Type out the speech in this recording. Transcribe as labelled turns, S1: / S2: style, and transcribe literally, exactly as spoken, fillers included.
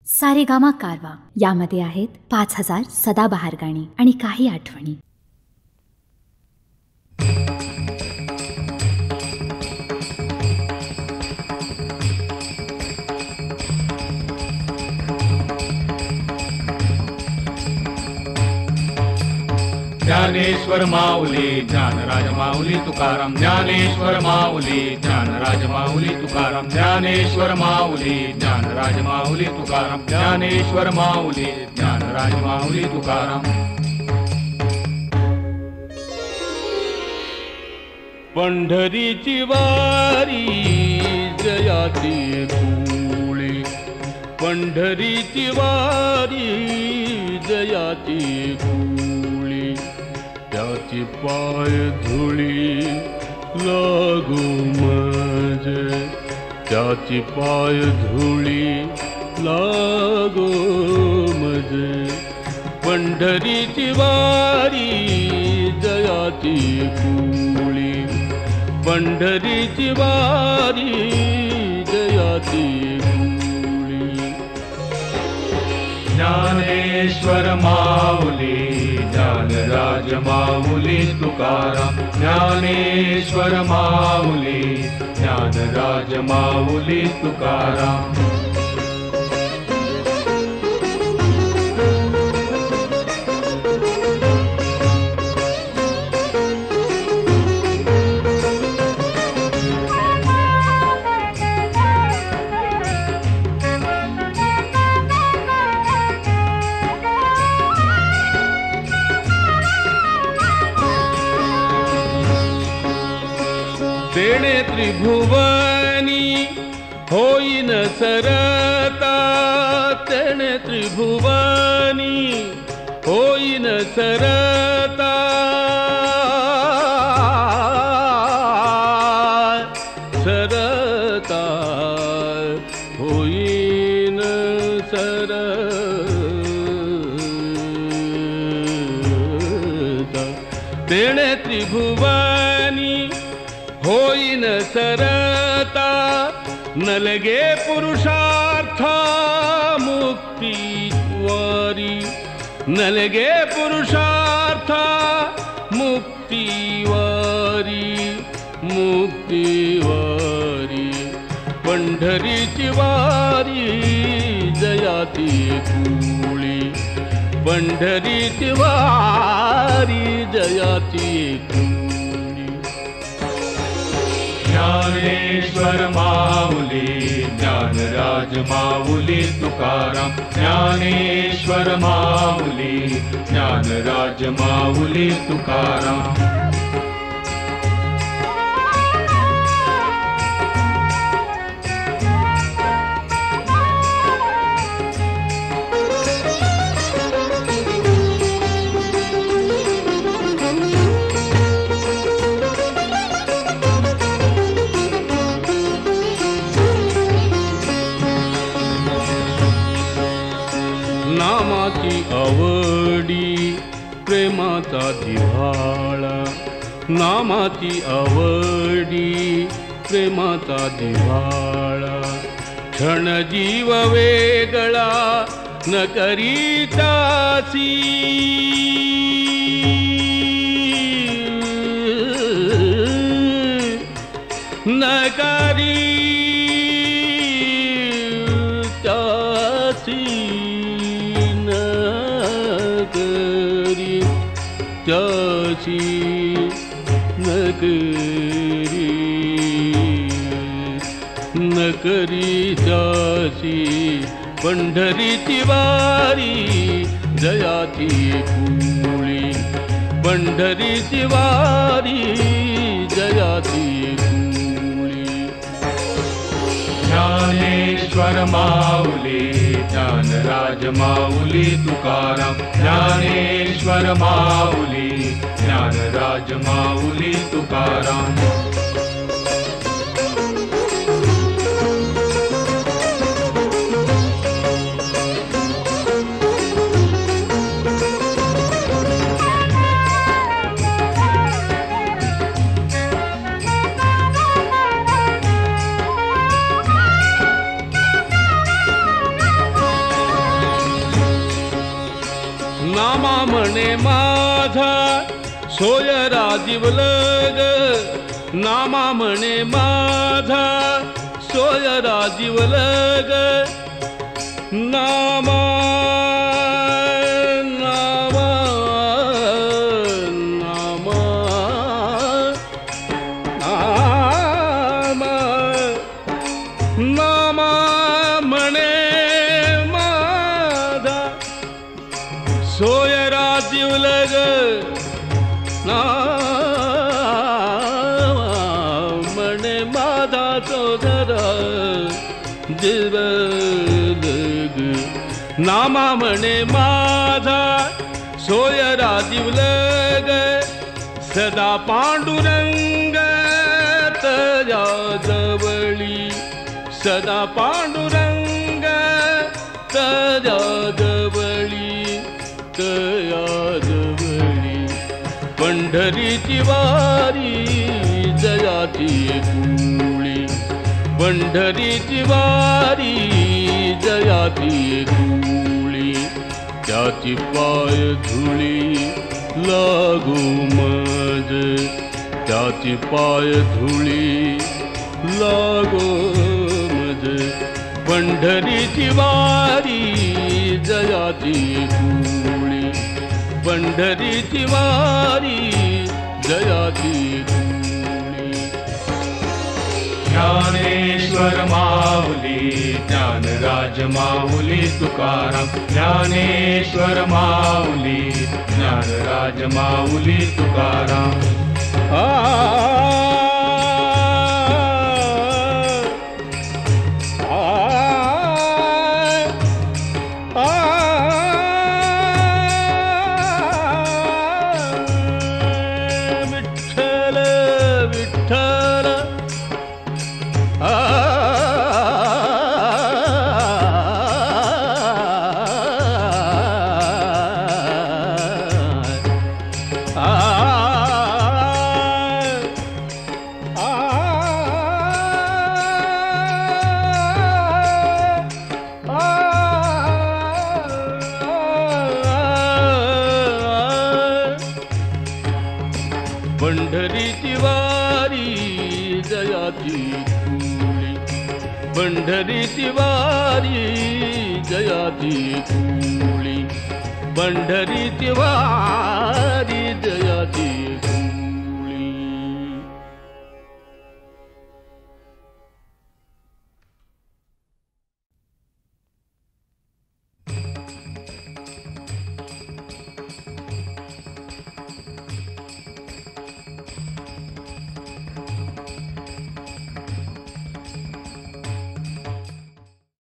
S1: सारेगामा कारवा यामध्ये आहेत पाच हजार सदाबहार गाणी आणि काही आठवणी.
S2: ज्ञानेश्वर माऊली ज्ञानराज माऊली तुकाराम, ज्ञानेश्वर माऊली ज्ञानराज माऊली तुकाराम, ज्ञानेश्वर माऊली ज्ञानराज माऊली तुकाराम, ज्ञानेश्वर माऊली ज्ञानराज माऊली तुकाराम.
S3: पंढरीची वारी जयाची कुळी, पंढरीची वारी जयाची कुळी, त्याची पाय धुळी लागू मजे, त्याची पाय धुळी लागू मजे. पंढरीची वारी जयाची कुळी, पंढरीची वारी जयाची कुळी.
S2: ज्ञानेश्वर माऊली ज्ञानराज माऊली तुकाराम, ज्ञानेश्वर माऊली ज्ञानराज माऊली तुकाराम.
S3: तेणे त्रिभुवनी होईन सरता, तेणे त्रिभुवनी होईन सरता. सरता होईन सरता, तेणे त्रिभुवनी होईन सरता. नलगे पुरुषार्थ मुक्तिवारी, नलगे पुरुषार्थ मुक्तिवारी, मुक्तिवारी. पंढरीची वारी जयाची कुळी, पंढरीची वारी जयाची कुळी.
S2: ज्ञानेश्वर माऊली ज्ञानराज माऊली तुकाराम, ज्ञानेश्वर माऊली ज्ञानराज माऊली तुकाराम.
S3: नामाची आवडी प्रेमाचा जिव्हाळा, नामाची आवडी प्रेमाचा जिव्हाळा. क्षण जीव वेगळा न करीतासी, न करी त्यासी, त्याची नकरी नकरी त्याची. पंढरीची वारी जयाची कुळी, पंढरीची वारी जयाची कुळी.
S2: ज्ञानेश्वर माऊली ज्ञानराज माऊली तुकाराम, ज्ञानेश्वर माऊली ज्ञानराज माऊली तुकाराम.
S3: नामा म्हणे माझा सोय राजीवलग, नामा म्हणे माझा सोय राजीवलग, नामा नामा नामा नामा नामा म्हणे माझा सोय राजीवलग, नामा म्हणे माझा सोदरा जीवलग, नामा म्हणे माझा सोय राजीवलग, सदा पांडुरंग तया जवळी, सदा पांडुरंग तया जवळी, तया जवळी, पंढरीची वारी जयाची कुळी, पंढरीची वारी जयाची कुळी, त्याची पाय धुळी लागू मज, त्याची पाय धुळी लागो मज, पंढरीची वारी जयाची कुळी, पंढरीची वारी जयाची कुळी.
S2: ज्ञानेश्वर माऊली ज्ञानराज माऊली तुकाराम, ज्ञानेश्वर माऊली ज्ञानराज माऊली तुकाराम.
S3: आ पंढरीची वारी जयाची कुळी, पंढरीची वारी जयाची कुळी, पंढरीची वारी